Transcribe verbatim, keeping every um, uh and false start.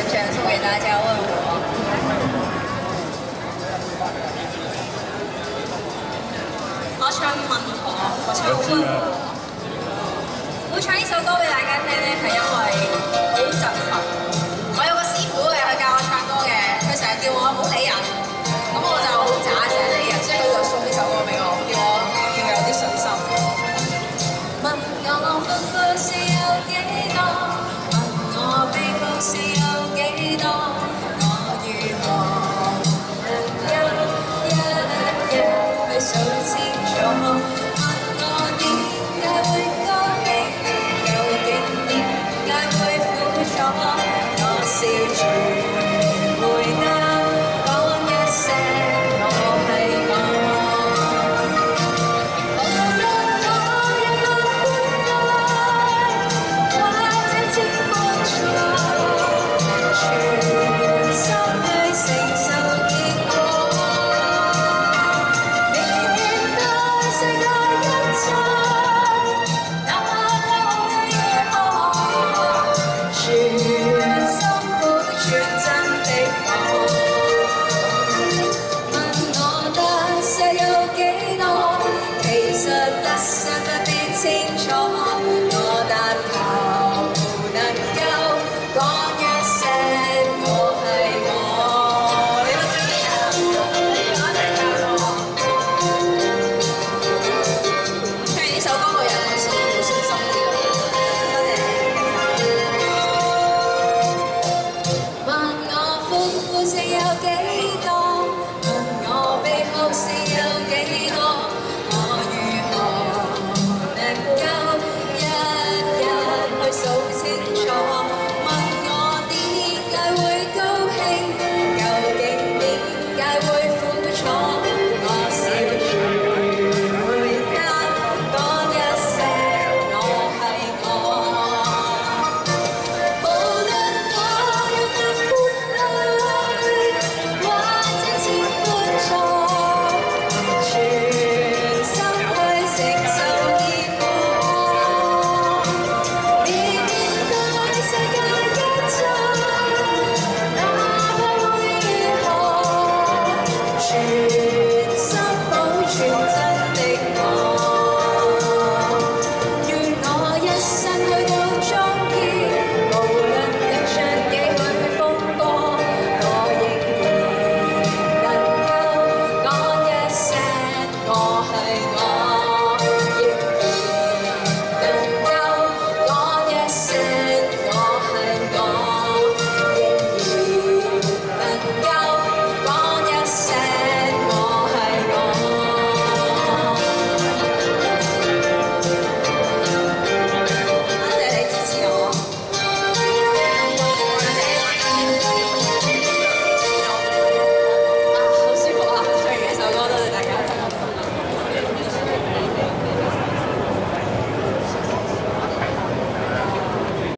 全送給大家問我。我唱問我，我唱問我。會唱呢首歌俾大家聽咧，係因為好振奮。我有個師傅嘅，佢教我唱歌嘅，佢成日叫我唔好理人，咁我就好渣成日理人，所以佢就送呢首歌俾我，叫我要有啲信心。問我幸福是有幾多？問我悲苦是有